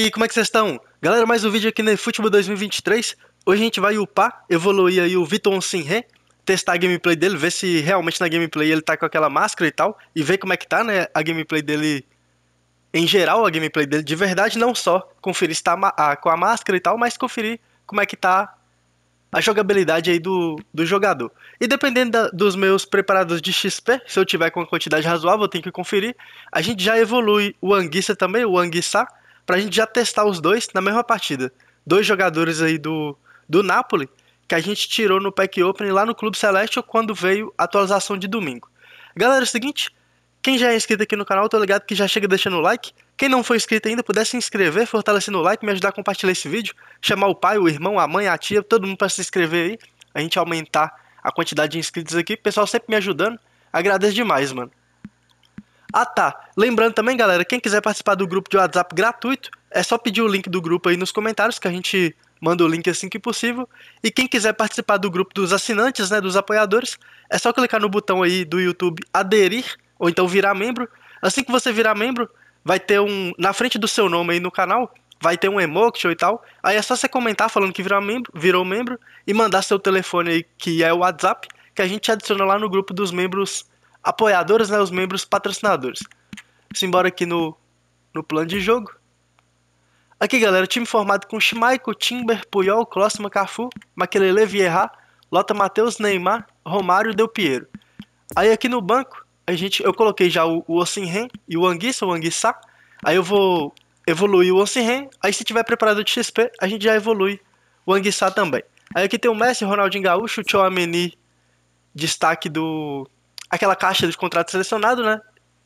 aí, como é que vocês estão? Galera, mais um vídeo aqui no eFootball 2023. Hoje a gente vai upar, evoluir aí o Vitor Osimhen, testar a gameplay dele, ver se realmente na gameplay ele tá com aquela máscara e tal, e ver como é que tá, né, a gameplay dele em geral, a gameplay dele de verdade, não só conferir se tá com a máscara e tal, mas conferir como é que tá a jogabilidade aí do jogador. E dependendo dos meus preparadores de XP, se eu tiver com uma quantidade razoável, eu tenho que conferir. A gente já evolui o Anguissa também, o Anguissa, pra gente já testar os dois na mesma partida. Dois jogadores aí do Napoli, que a gente tirou no Pack Open lá no Clube Celeste quando veio a atualização de domingo. Galera, é o seguinte, quem já é inscrito aqui no canal, tô ligado que já chega deixando o like. Quem não for inscrito ainda, puder se inscrever, fortalecendo o like, me ajudar a compartilhar esse vídeo, chamar o pai, o irmão, a mãe, a tia, todo mundo para se inscrever aí, a gente aumentar a quantidade de inscritos aqui. Pessoal sempre me ajudando, agradeço demais, mano. Ah tá, lembrando também, galera, quem quiser participar do grupo de WhatsApp gratuito, é só pedir o link do grupo aí nos comentários, que a gente manda o link assim que possível. E quem quiser participar do grupo dos assinantes, né, dos apoiadores, é só clicar no botão aí do YouTube aderir, ou então virar membro. Assim que você virar membro, vai ter na frente do seu nome aí no canal, vai ter um emotion e tal. Aí é só você comentar falando que virou membro e mandar seu telefone aí, que é o WhatsApp, que a gente adiciona lá no grupo dos membros apoiadores, né, os membros patrocinadores. Simbora aqui no plano de jogo. Aqui, galera, time formado com Schmeichel, Timber, Puyol, Klossman, Cafu, Makelele, Vieira, Lota, Matheus, Neymar, Romário e Del Piero. Aí aqui no banco, eu coloquei já o Osimhen e o Anguissa. Aí eu vou evoluir o Osimhen. Aí se tiver preparado de XP, a gente já evolui o Anguissa também. Aí aqui tem o Messi, Ronaldinho Gaúcho, o Tchouaméni, destaque aquela caixa de contrato selecionado, né?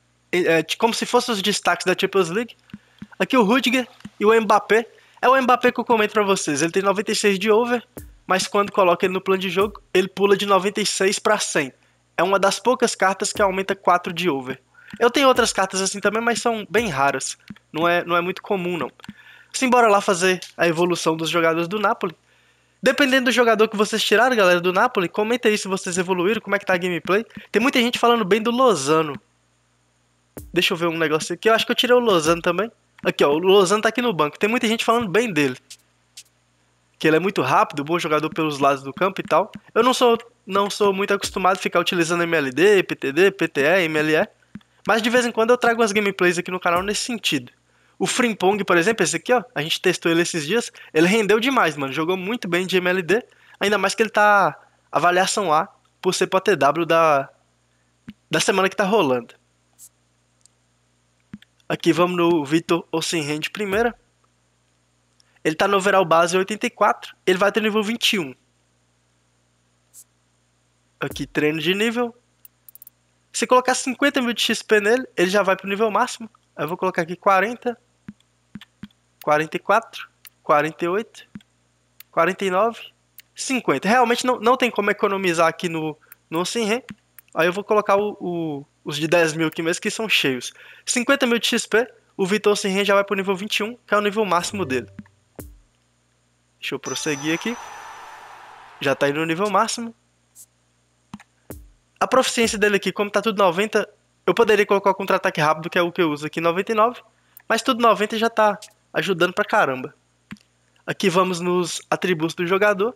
Como se fossem os destaques da Champions League. Aqui o Rudiger e o Mbappé. É o Mbappé que eu comento pra vocês. Ele tem 96 de over, mas quando coloca ele no plano de jogo, ele pula de 96 para 100. É uma das poucas cartas que aumenta 4 de over. Eu tenho outras cartas assim também, mas são bem raras. Não é muito comum, não. Simbora lá fazer a evolução dos jogadores do Napoli. Dependendo do jogador que vocês tiraram, galera, do Napoli, comenta aí se vocês evoluíram, como é que tá a gameplay. Tem muita gente falando bem do Lozano. Deixa eu ver um negócio aqui. Eu acho que eu tirei o Lozano também. Aqui, ó, o Lozano tá aqui no banco. Tem muita gente falando bem dele. Que ele é muito rápido, bom jogador pelos lados do campo e tal. Eu não sou muito acostumado a ficar utilizando MLD, PTD, PTE, MLE. Mas de vez em quando eu trago umas gameplays aqui no canal nesse sentido. O Frimpong, por exemplo, esse aqui, ó, a gente testou ele esses dias. Ele rendeu demais, mano. Jogou muito bem de MLD. Ainda mais que ele tá avaliação A por ser pro TW da semana que tá rolando. Aqui vamos no Vitor Osimhen de primeira. Ele tá no overall base 84. Ele vai ter nível 21. Aqui treino de nível. Se colocar 50 mil de XP nele, ele já vai pro nível máximo. Aí eu vou colocar aqui 40, 44, 48, 49, 50. Realmente não tem como economizar aqui no Osimhen. Aí eu vou colocar os de 10 mil aqui mesmo, que são cheios. 50 mil de XP, o Vitor Osimhen já vai pro nível 21, que é o nível máximo dele. Deixa eu prosseguir aqui. Já tá indo no nível máximo. A proficiência dele aqui, como tá tudo 90, eu poderia colocar o contra-ataque rápido, que é o que eu uso aqui, 99. Mas tudo 90 já tá ajudando pra caramba. Aqui vamos nos atributos do jogador.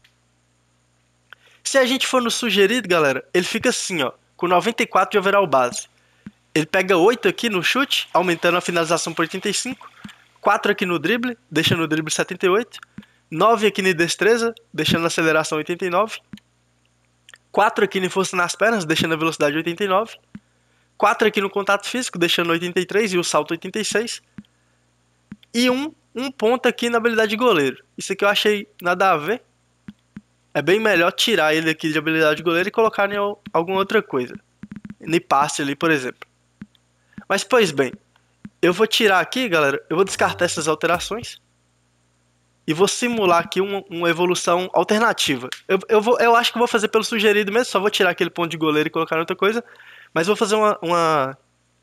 Se a gente for no sugerido, galera, ele fica assim, ó, com 94 de overall base. Ele pega 8 aqui no chute, aumentando a finalização por 85. 4 aqui no drible, deixando o drible 78. 9 aqui na destreza, deixando a aceleração 89. 4 aqui na força nas pernas, deixando a velocidade 89. 4 aqui no contato físico, deixando 83 e o salto 86. E um ponto aqui na habilidade de goleiro. Isso aqui eu achei nada a ver. É bem melhor tirar ele aqui de habilidade de goleiro e colocar em alguma outra coisa. Em passe ali, por exemplo. Mas, pois bem, eu vou tirar aqui, galera. Eu vou descartar essas alterações. E vou simular aqui uma evolução alternativa. Eu acho que vou fazer pelo sugerido mesmo. Só vou tirar aquele ponto de goleiro e colocar em outra coisa. Mas vou fazer uma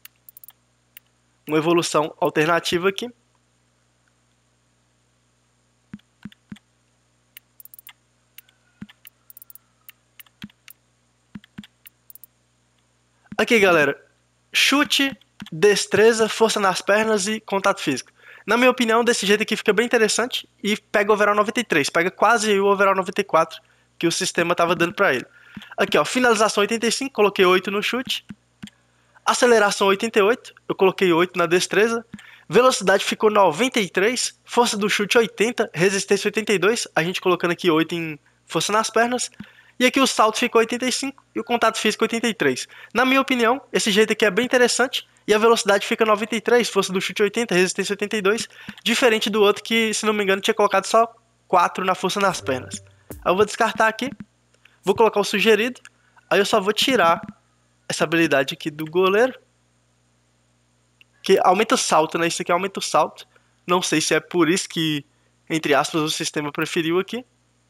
evolução alternativa aqui. Aqui, galera. Chute, destreza, força nas pernas e contato físico. Na minha opinião, desse jeito aqui fica bem interessante e pega o overall 93, pega quase o overall 94 que o sistema estava dando para ele. Aqui, ó, finalização 85, coloquei 8 no chute. Aceleração 88, eu coloquei 8 na destreza. Velocidade ficou 93, força do chute 80, resistência 82, a gente colocando aqui 8 em força nas pernas. E aqui o salto ficou 85 e o contato físico 83. Na minha opinião, esse jeito aqui é bem interessante e a velocidade fica 93, força do chute 80, resistência 82, diferente do outro que, se não me engano, tinha colocado só 4 na força nas pernas. Aí eu vou descartar aqui, vou colocar o sugerido, aí eu só vou tirar essa habilidade aqui do goleiro, que aumenta o salto, né? Isso aqui aumenta o salto. Não sei se é por isso que, entre aspas, o sistema preferiu aqui.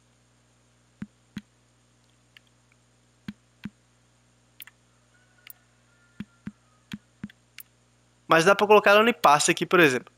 Mas dá pra colocar ela no passe aqui, por exemplo.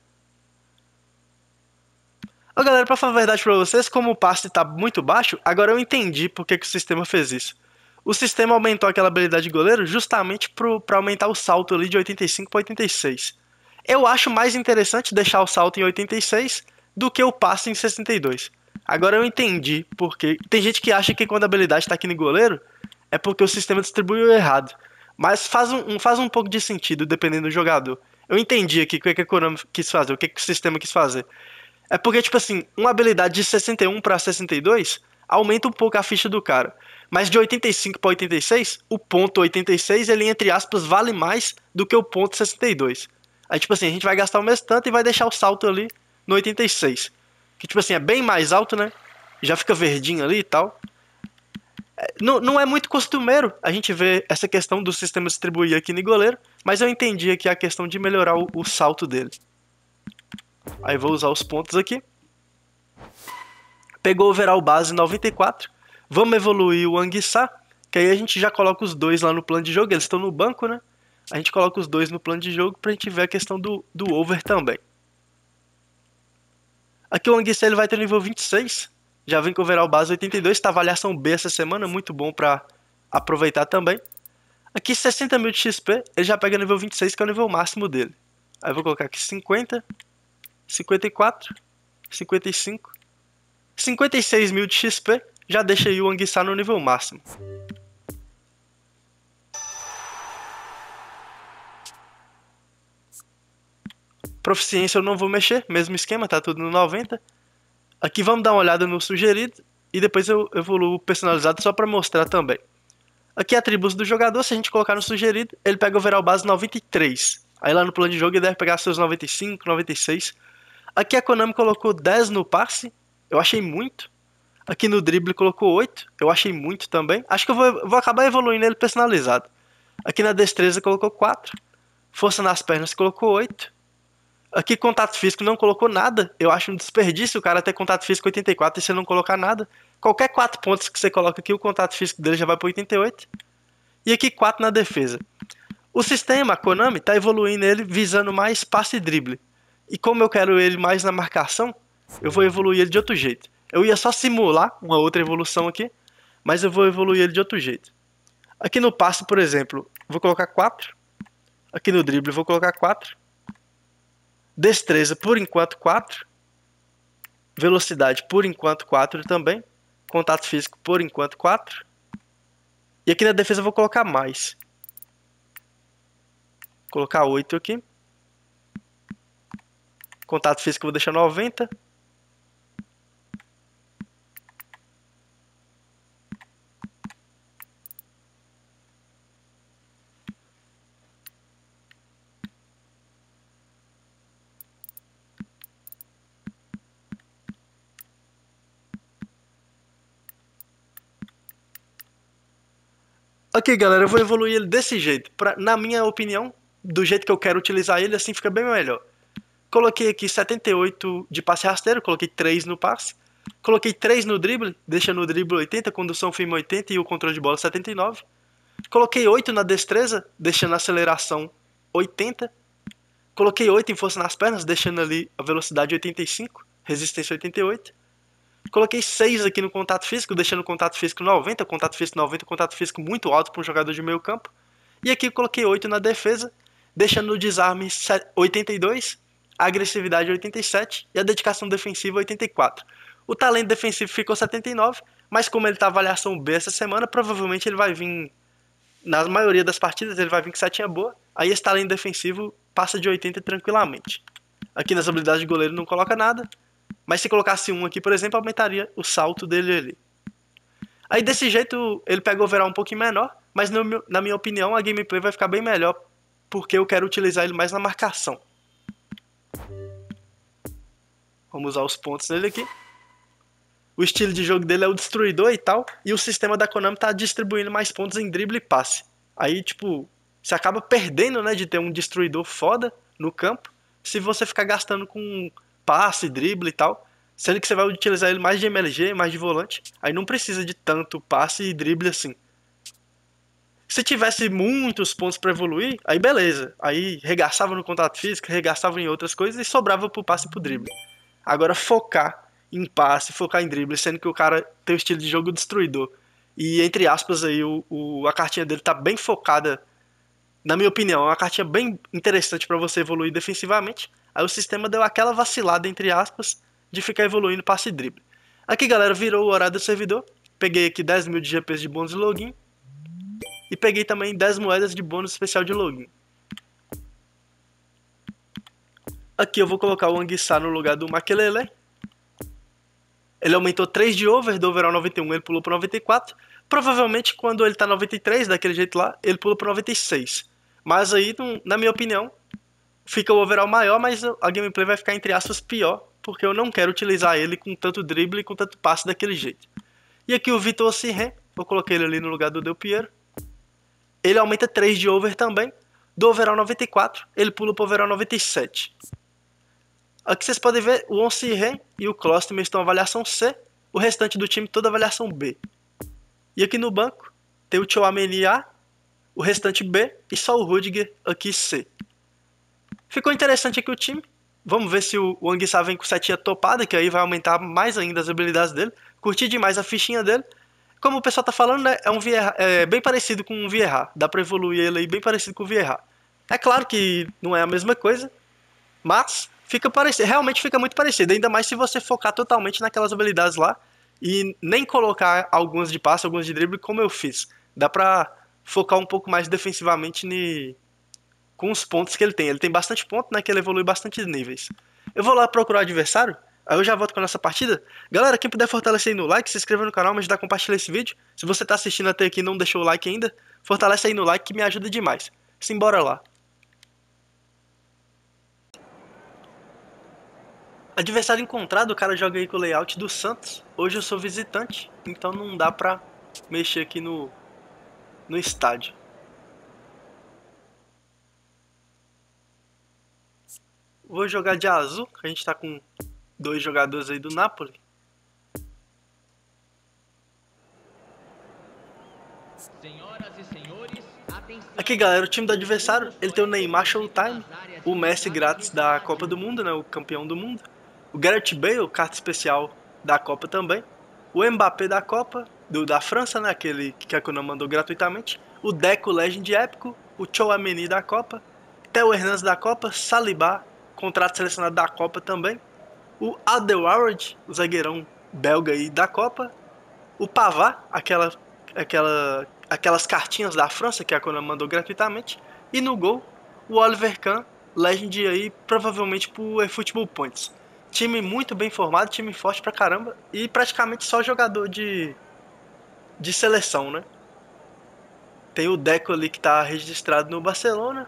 Ó, galera, pra falar a verdade pra vocês, como o passe tá muito baixo, agora eu entendi por que o sistema fez isso. O sistema aumentou aquela habilidade de goleiro justamente pra aumentar o salto ali de 85 para 86. Eu acho mais interessante deixar o salto em 86 do que o passe em 62. Agora eu entendi porque tem gente que acha que quando a habilidade tá aqui no goleiro é porque o sistema distribuiu errado. Mas faz um pouco de sentido dependendo do jogador. Eu entendi aqui o que a Konami quis fazer, o que o sistema quis fazer. É porque, tipo assim, uma habilidade de 61 para 62 aumenta um pouco a ficha do cara. Mas de 85 para 86, o ponto 86, ele, entre aspas, vale mais do que o ponto 62. Aí, tipo assim, a gente vai gastar o mesmo tanto e vai deixar o salto ali no 86. Que, tipo assim, é bem mais alto, né? Já fica verdinho ali e tal. Não é muito costumeiro a gente ver essa questão do sistema distribuir aqui no goleiro, mas eu entendi aqui a questão de melhorar o salto dele. Aí vou usar os pontos aqui. Pegou o overall base 94. Vamos evoluir o Anguissa, que aí a gente já coloca os dois lá no plano de jogo. Eles estão no banco, né? A gente coloca os dois no plano de jogo pra gente ver a questão do over também. Aqui o Anguissa ele vai ter nível 26. Já vem com o overall base 82. Tá avaliação B essa semana, muito bom pra aproveitar também. Aqui 60 mil de XP, ele já pega nível 26, que é o nível máximo dele. Aí eu vou colocar aqui 50, 54, 55, 56 mil de XP, já deixa aí o Anguissa no nível máximo. Proficiência eu não vou mexer, mesmo esquema, tá tudo no 90. Aqui vamos dar uma olhada no sugerido e depois eu evoluo o personalizado só para mostrar também. Aqui atributos do jogador, se a gente colocar no sugerido, ele pega o overall base 93. Aí lá no plano de jogo ele deve pegar seus 95, 96. Aqui a Konami colocou 10 no passe, eu achei muito. Aqui no drible colocou 8, eu achei muito também. Acho que eu vou acabar evoluindo ele personalizado. Aqui na destreza colocou 4. Força nas pernas colocou 8. Aqui contato físico não colocou nada. Eu acho um desperdício o cara ter contato físico 84 e você não colocar nada. Qualquer 4 pontos que você coloca aqui, o contato físico dele já vai para 88. E aqui 4 na defesa. O sistema, a Konami, está evoluindo ele visando mais passe e drible. E como eu quero ele mais na marcação, eu vou evoluir ele de outro jeito. Eu ia só simular uma outra evolução aqui, mas eu vou evoluir ele de outro jeito. Aqui no passe, por exemplo, vou colocar 4. Aqui no drible vou colocar 4. Destreza, por enquanto, 4. Velocidade, por enquanto, 4 também. Contato físico, por enquanto, 4. E aqui na defesa eu vou colocar mais. Vou colocar 8 aqui. Contato físico eu vou deixar 90. Ok, galera, eu vou evoluir ele desse jeito. Na minha opinião, do jeito que eu quero utilizar ele, assim fica bem melhor. Coloquei aqui 78 de passe rasteiro, coloquei 3 no passe. Coloquei 3 no drible, deixando o drible 80, condução firme 80 e o controle de bola 79. Coloquei 8 na destreza, deixando a aceleração 80. Coloquei 8 em força nas pernas, deixando ali a velocidade 85, resistência 88. Coloquei 6 aqui no contato físico, deixando o contato físico 90, contato físico 90, contato físico muito alto para um jogador de meio campo. E aqui eu coloquei 8 na defesa, deixando o desarme 82, a agressividade 87 e a dedicação defensiva 84. O talento defensivo ficou 79, mas como ele tá avaliação B essa semana, provavelmente ele vai vir, na maioria das partidas, ele vai vir com setinha boa, aí esse talento defensivo passa de 80 tranquilamente. Aqui nas habilidades de goleiro não coloca nada, mas se colocasse um aqui, por exemplo, aumentaria o salto dele ali. Aí desse jeito ele pega o overall um pouquinho menor, mas na minha opinião a gameplay vai ficar bem melhor, porque eu quero utilizar ele mais na marcação. Vamos usar os pontos nele aqui. O estilo de jogo dele é o destruidor e tal, e o sistema da Konami tá distribuindo mais pontos em drible e passe. Aí, tipo, você acaba perdendo, né, de ter um destruidor foda no campo, se você ficar gastando com passe, drible e tal, sendo que você vai utilizar ele mais de MLG, mais de volante, aí não precisa de tanto passe e drible assim. Se tivesse muitos pontos para evoluir, aí beleza, aí regaçava no contato físico, regaçava em outras coisas e sobrava pro passe e pro drible. Agora focar em passe, focar em drible, sendo que o cara tem o estilo de jogo destruidor. E entre aspas aí, a cartinha dele tá bem focada, na minha opinião, é uma cartinha bem interessante para você evoluir defensivamente. Aí o sistema deu aquela vacilada, entre aspas, de ficar evoluindo passe e drible. Aqui galera, virou o horário do servidor. Peguei aqui 10 mil de GPs de bônus de login. E peguei também 10 moedas de bônus especial de login. Aqui eu vou colocar o Anguissa no lugar do Makelele. Ele aumentou 3 de over, do overall 91 ele pulou para 94. Provavelmente quando ele tá 93, daquele jeito lá, ele pula para 96. Mas aí, na minha opinião, fica o overall maior, mas a gameplay vai ficar entre aspas pior, porque eu não quero utilizar ele com tanto drible e com tanto passe daquele jeito. E aqui o Vitor Osimhen, vou colocar ele ali no lugar do Del Piero. Ele aumenta 3 de over também, do overall 94, ele pula para o overall 97. Aqui vocês podem ver, o Osimhen e o Klosterman estão avaliação C, o restante do time toda avaliação B. E aqui no banco tem o Tchouaméni A, o restante B e só o Rudiger aqui C. Ficou interessante aqui o time. Vamos ver se o Anguissa vem com setinha topada, que aí vai aumentar mais ainda as habilidades dele. Curti demais a fichinha dele. Como o pessoal tá falando, né, é um Vieira, bem parecido com um Vieira. Dá pra evoluir ele aí bem parecido com o Vieira. É claro que não é a mesma coisa, mas fica parecido, realmente fica muito parecido. Ainda mais se você focar totalmente naquelas habilidades lá e nem colocar algumas de passe, algumas de drible, como eu fiz. Dá pra focar um pouco mais defensivamente com os pontos que ele tem. Ele tem bastante ponto, né, que ele evolui bastante níveis. Eu vou lá procurar o adversário, aí eu já volto com a nossa partida. Galera, quem puder fortalecer aí no like, se inscreva no canal, me ajudar a compartilhar esse vídeo. Se você tá assistindo até aqui e não deixou o like ainda, fortalece aí no like que me ajuda demais. Simbora lá. Adversário encontrado, o cara joga aí com o layout do Santos. Hoje eu sou visitante, então não dá pra mexer aqui no estádio. Vou jogar de azul, a gente tá com 2 jogadores aí do Napoli. Aqui galera, o time do adversário, ele tem o Neymar Showtime, o Messi grátis da Copa do Mundo, né, o campeão do mundo. O Gareth Bale, carta especial da Copa também. O Mbappé da Copa, da França, né, aquele que a Konami mandou gratuitamente. O Deco Legend épico, o Tchouaméni da Copa. Theo Hernandes da Copa, Saliba, contrato selecionado da Copa também. O Alderweireld, o zagueirão belga aí da Copa. O Pavard, aquelas cartinhas da França que a Konami mandou gratuitamente. E no gol, o Oliver Kahn, Legend aí, provavelmente pro eFootball Points. Time muito bem formado, time forte pra caramba. E praticamente só jogador de seleção, né? Tem o Deco ali que tá registrado no Barcelona.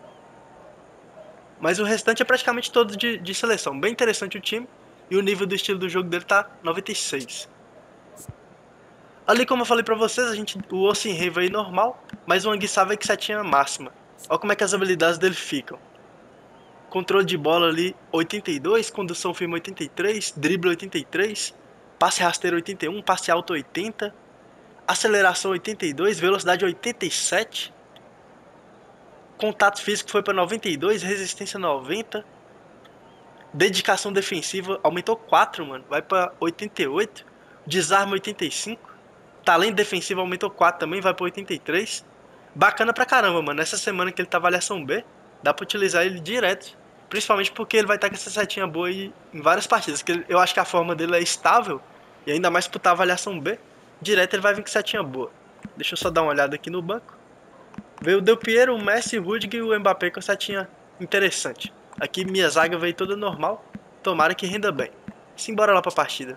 Mas o restante é praticamente todo de seleção. Bem interessante o time. E o nível do estilo do jogo dele tá 96. Ali, como eu falei pra vocês, o Osimhen vai normal, mas o Anguissa vai que setinha máxima. Olha como é que as habilidades dele ficam. Controle de bola ali 82, condução firme 83, drible 83, passe rasteiro 81, passe alto 80, aceleração 82, velocidade 87, contato físico foi para 92, resistência 90, dedicação defensiva aumentou 4, mano, vai para 88, desarme 85, talento defensivo aumentou 4 também, vai para 83. Bacana pra caramba, mano. Essa semana que ele tá avaliação B, dá pra utilizar ele direto Principalmente porque ele vai estar com essa setinha boa aí em várias partidas. Que eu acho que a forma dele é estável. E ainda mais por estar avaliação B. Direto ele vai vir com setinha boa. Deixa eu só dar uma olhada aqui no banco. Veio o Del Piero, o Messi, o Rudiger e o Mbappé com setinha interessante. Aqui minha zaga veio toda normal. Tomara que renda bem. Simbora lá pra partida.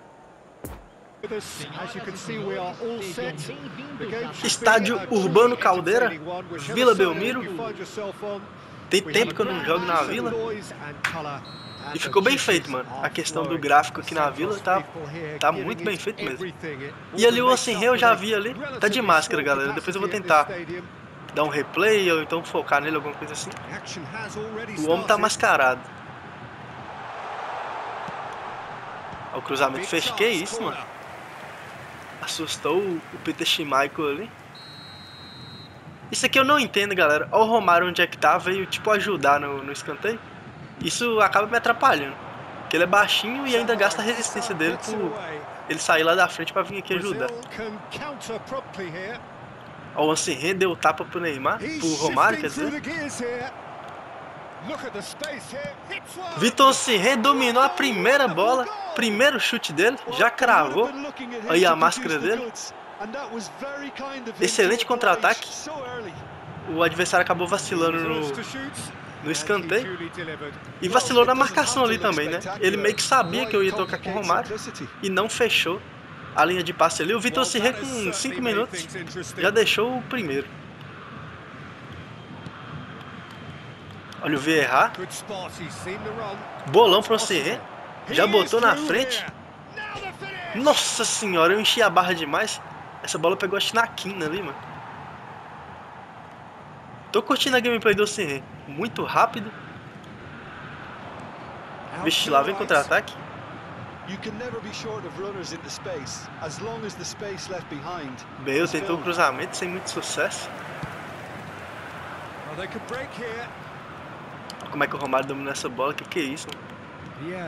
Estádio Urbano Caldeira, Vila Belmiro. Tem tempo que eu não jogo na Vila. E ficou bem feito, mano. A questão do gráfico aqui na Vila tá muito bem feito mesmo. E ali o Osimhen eu já vi ali. Tá de máscara, galera. Depois eu vou tentar dar um replay ou então focar nele, alguma coisa assim. O homem tá mascarado. Olha o cruzamento fecho. Que isso, mano? Assustou o Peter Schmeichel ali. Isso aqui eu não entendo, galera. Olha o Romário onde é que tá. Veio tipo ajudar no escanteio. Isso acaba me atrapalhando. Porque ele é baixinho e ainda gasta a resistência dele por ele sair lá da frente pra vir aqui ajudar. Ó, o Osimhen deu tapa pro Neymar. Pro Romário, quer dizer. Victor Osimhen dominou a primeira bola. Primeiro chute dele. Já cravou. Aí a máscara dele. Excelente contra-ataque. O adversário acabou vacilando no escanteio. E vacilou na marcação ali também, né? Ele meio que sabia que eu ia tocar com o Romário. E não fechou a linha de passe ali. O Victor Osimhen com 5 minutos já deixou o primeiro. Olha o Vieira. Bolão pro Osimhen. Já botou na frente. Nossa senhora, eu enchi a barra demais. Essa bola pegou acho na quina ali, mano. Tô curtindo a gameplay do Osimhen. Muito rápido. Vixe, lá vem contra-ataque. Bale tentou o cruzamento sem muito sucesso. Olha como é que o Romário dominou essa bola. Que é isso, mano?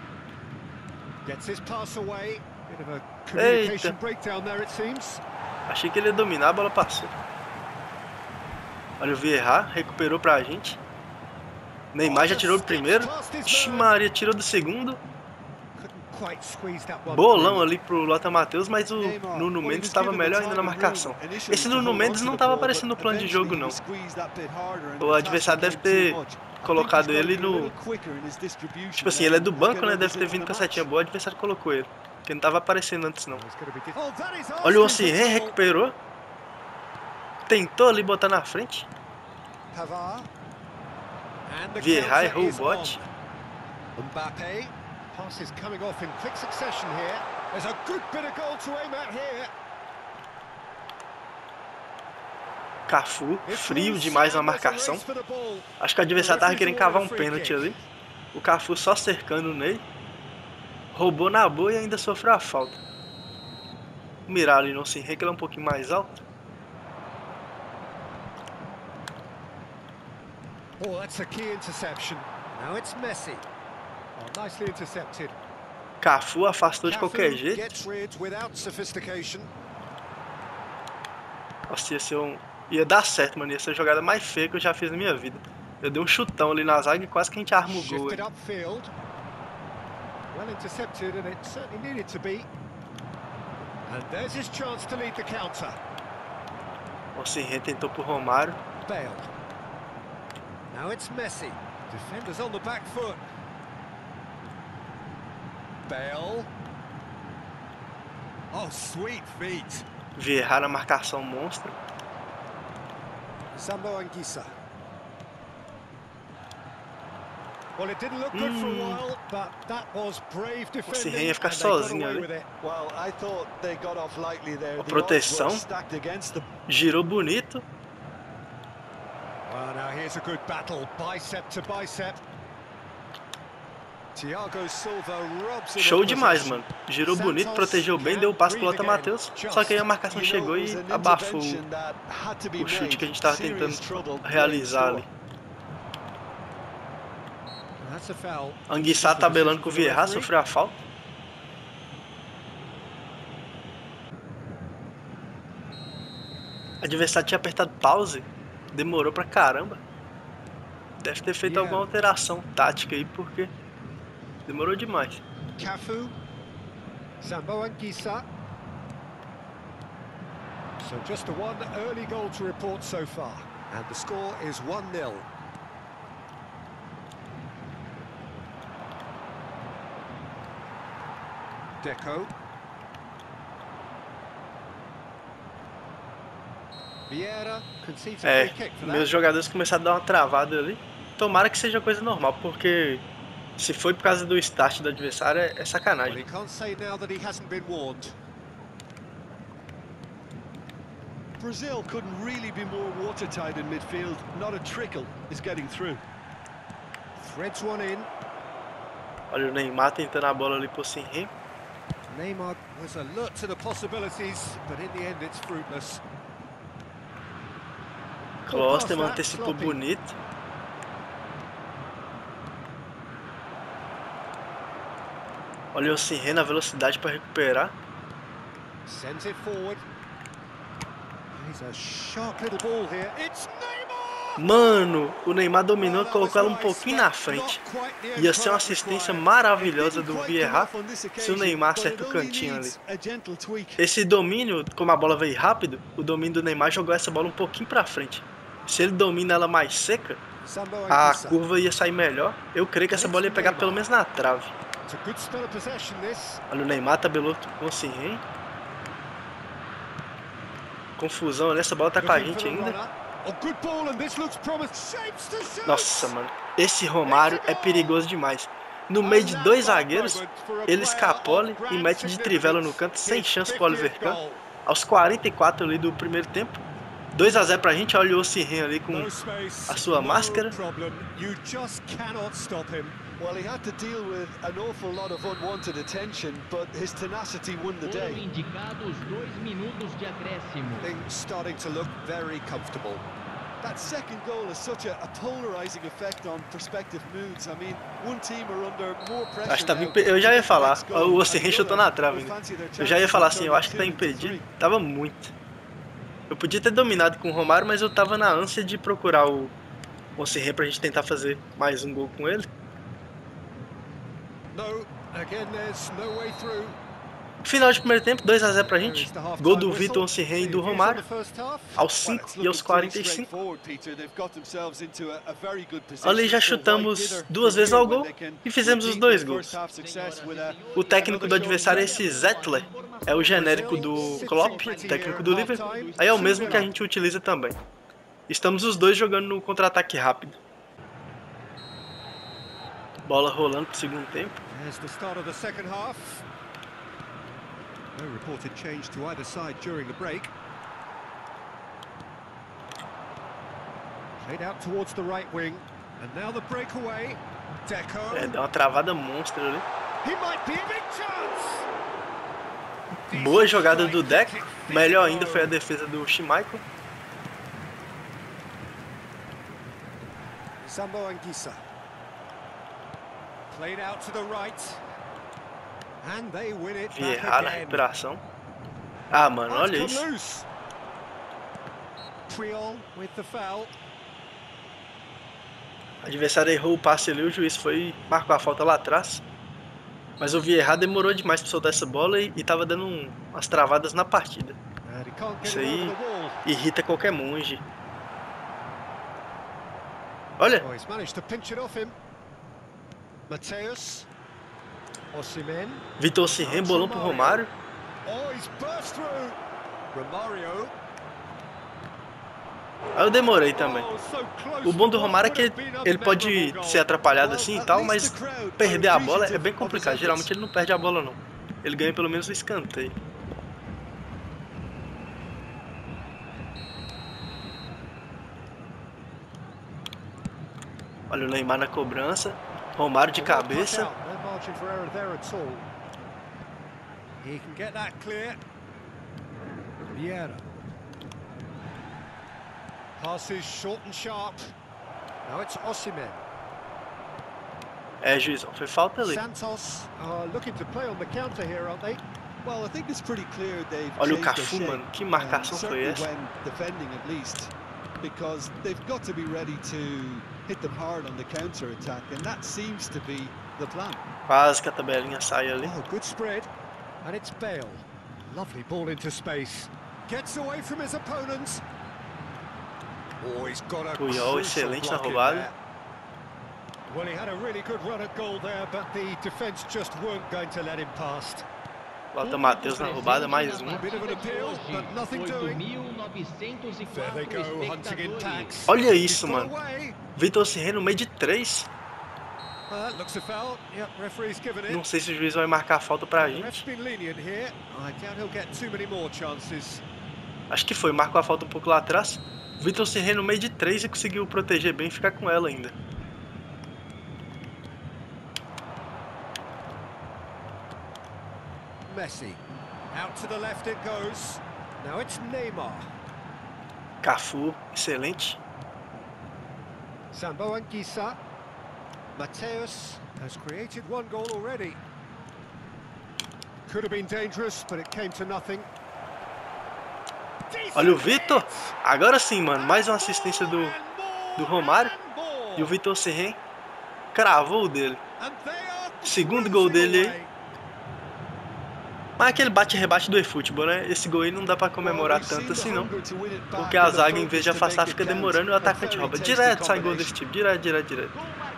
Eita. Achei que ele ia dominar, a bola passou. Olha o Vieira, recuperou pra gente. Neymar já tirou do primeiro. Ixi, Maria tirou do segundo. Bolão ali pro Lothar Matthäus, mas o Nuno Mendes estava melhor ainda na marcação. Esse Nuno Mendes não estava aparecendo no plano de jogo, não. O adversário deve ter colocado ele no... Tipo assim, ele é do banco, né? Deve ter vindo com a setinha boa, o adversário colocou ele. Porque não estava aparecendo antes, não. Olha o Osimhen, recuperou. Tentou ali botar na frente. Vieira errou o bote. Cafu, frio demais na marcação. Acho que o adversário tava querendo cavar um pênalti ali. O Cafu só cercando o Ney. Roubou na boa e ainda sofreu a falta. Mirar ali no Osimhen, que ele é um pouquinho mais alto. Oh, that's a key interception. Now it's Messi. Oh, nicely intercepted. Cafu afastou de qualquer jeito. Nossa, ia dar certo, mano. Ia ser a jogada mais feia que eu já fiz na minha vida. Eu dei um chutão ali na zaga e quase que a gente arma o gol. Well intercepted and it certainly needed to be. And there's his chance to lead the counter. O Osimhen tentou pro Romário. Bale. Now it's Messi. Defenders on the back foot. Bale. Oh, sweet feet. Vieira na marcação monstro. Sambo Anguissa. Well, it didn't look good for a while, but that was brave defending. O Osimhen ia ficar sozinho ali. Well, I thought they got off lightly there. A proteção. Girou bonito. Well, now here's a good battle, bicep to bicep. Thiago Silva robs it. Show demais, mano. Girou bonito, protegeu bem, deu o passo pro Lothar Matthäus. Só que aí a marcação chegou e abafou o chute que a gente tava tentando realizar ali. Anguissa tabelando com o Vieira, sofreu a falta. O adversário tinha apertado pause. Demorou pra caramba. deve ter feito alguma alteração tática aí, porque demorou demais. Cafu, Sambo Anguissa. So just a one early goal to report so far, and the score is 1-0. Deco. Vieira concedes a free kick for that. Meus jogadores começaram a dar uma travada ali. Tomara que seja coisa normal, porque se foi por causa do start do adversário é sacanagem. Well, he can't say now that he hasn't been warned. Brazil couldn't really be more watertight in midfield. Not a trickle is getting through. Threads one in. Olha o Neymar tentando a bola ali por Sinré. Neymar was alert to the possibilities, but in the end it's fruitless. Klosterman antecipou bonito. Olha o Sinré na velocidade para recuperar. Sends it forward. He's a sharp little ball here. It's Neymar! Mano, o Neymar dominou e colocou ela um pouquinho na frente. Ia ser uma assistência maravilhosa do Vieira se o Neymar acerta o cantinho ali. Esse domínio, como a bola veio rápido, o domínio do Neymar jogou essa bola um pouquinho pra frente. Se ele domina ela mais seca, a curva ia sair melhor. Eu creio que essa bola ia pegar pelo menos na trave. Olha o Neymar tabelou com o Sinré. Confusão, essa bola tá com a gente ainda. Nossa, mano, esse Romário é perigoso demais. No meio de dois zagueiros, ele escapola e mete de trivela no canto, sem chance pro Oliver Kahn. Aos 44 ali do primeiro tempo. 2-0 pra gente, olha o Sinré ali com a sua máscara. Well, he had to deal with an awful lot of unwanted attention, but his tenacity won the day. Indicados 2 minutos de acréscimo. Things starting to look very comfortable. That second goal has such a polarizing effect on prospective moods. I mean, one team are under more pressure. Acho que tava eu já ia falar, o Sinré chutou na trave ainda. Eu já ia falar assim, eu acho que tá impedido. Tava muito. Eu podia ter dominado com o Romário, mas eu tava na ânsia de procurar o Sinré pra gente tentar fazer mais um gol com ele. Final de primeiro tempo, 2-0 pra gente. Gol do Vitor Osimhen e do Romário aos 5 e aos 45. Ali já chutamos 2 vezes ao gol e fizemos os 2 gols. O técnico do adversário é esse Zettler, é o genérico do Klopp, técnico do Liverpool. Aí é o mesmo que a gente utiliza também. Estamos os dois jogando no contra-ataque rápido. Bola rolando pro segundo tempo. There's the start of the second half. No reported change to either side during the break. Played out towards the right wing, and now the breakaway. Deco. Deu uma travada monstra ali. He might be a big chance. Boa jogada do Deco. Melhor ainda foi a defesa do Schmeichel. Sambo Anguissa. Played out to the right. And they win it back Vieira na again. recuperação. Ah, mano, olha isso. Puyol with the foul. O adversário errou o passe ali, o juiz foi marcou a falta lá atrás. Mas o Vieira demorou demais para soltar essa bola e tava dando umas travadas na partida. Isso aí irrita qualquer monge. Olha. Oh, he's managed to pinch it off him. Mateus. Osimhen. Vitor Osimhen bolou pro Romário. Oh, he's burst through. Romario. Aí eu demorei também. O bom do Romário é que ele pode ser atrapalhado assim e tal, mas perder a bola é bem complicado. Geralmente ele não perde a bola não. Ele ganha pelo menos o escanteio. Olha o Neymar na cobrança. Romário de cabeça. He can get that clear. Vieira. Passes short and sharp. Now it's Osimhen. É, juizão, foi falta ali. Santos are looking to play on the counter here, aren't they? Well, I think it's pretty clear they've Olha o changed their Cafu, shape, mano, que marcação foi certainly essa? when defending at least, because they've got to be ready to hit them hard on the counter attack, and that seems to be the plan. Quase que a tabelinha sai ali. Oh, good spread. And it's Bale. Lovely ball into space. Gets away from his opponents. Oh, he's got a Puyol, crucial excelente na block in roubada. there. Well, he had a really good run at goal there, but the defence just weren't going to let him past. Volta Matheus na roubada, mais um. Bit of an appeal, but nothing doing. There they go, hunting in tags. Olha isso, Got mano. away. Vitor Osimhen no meio de 3. Looks a foul. Yep, referee's given it. Não sei se o juiz vai marcar a falta pra The ref's gente. been lenient here. I doubt he'll get too many more chances. Acho que foi, marcou a falta um pouco lá atrás. Vitor Osimhen no meio de 3 e conseguiu proteger bem e ficar com ela ainda. Messi. Out to the left it goes. Now it's Neymar. Cafu, excelente. Sambo Anguissa. Mateus has created one goal already. Could have been dangerous, but it came to nothing. Olha o Vitor. Agora sim, mano. Mais uma assistência do Romário. E o Vitor Osimhen cravou o dele. Segundo gol dele aí. Mas aquele bate-rebate do eFootball, né? Esse gol aí não dá pra comemorar tanto assim não. Porque a zaga, em vez de afastar, fica demorando e o atacante rouba. Direto sai gol desse tipo. Direto.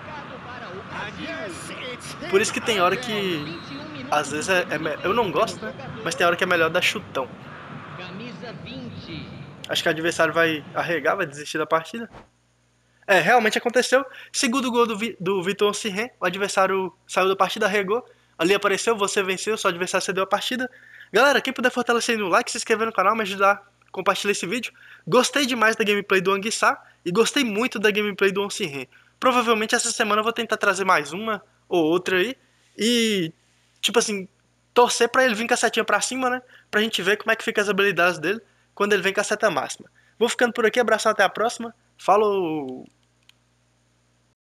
Por isso que tem hora que... Às vezes eu não gosto, né? Mas tem hora que é melhor dar chutão. Acho que o adversário vai arregar, vai desistir da partida. É, realmente aconteceu. Segundo gol do Vitor Osimhen, o adversário saiu da partida, arregou. Ali apareceu, você venceu, seu adversário cedeu a partida. Galera, quem puder fortalecer no like, se inscrever no canal, me ajudar a compartilhar esse vídeo. Gostei demais da gameplay do Anguissa e gostei muito da gameplay do Osimhen. Provavelmente essa semana eu vou tentar trazer mais uma ou outra aí. E, tipo assim, torcer pra ele vir com a setinha pra cima, né? Pra gente ver como é que fica as habilidades dele quando ele vem com a seta máxima. Vou ficando por aqui, abração, até a próxima. Falou!